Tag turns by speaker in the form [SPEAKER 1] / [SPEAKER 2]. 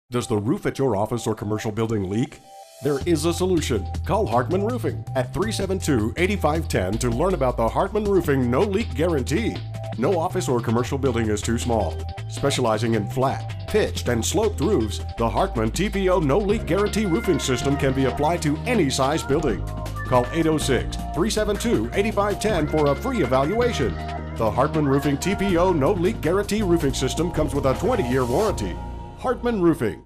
[SPEAKER 1] Does the roof at your office or commercial building leak? There is a solution. Call Hartman Roofing at 372-8510 to learn about the Hartman Roofing No Leak Guarantee. No office or commercial building is too small. Specializing in flat, pitched, and sloped roofs, the Hartman TPO No Leak Guarantee roofing system can be applied to any size building. Call 806-372-8510 for a free evaluation. The Hartman Roofing TPO No Leak Guarantee roofing system comes with a 20-year warranty. Hartman Roofing.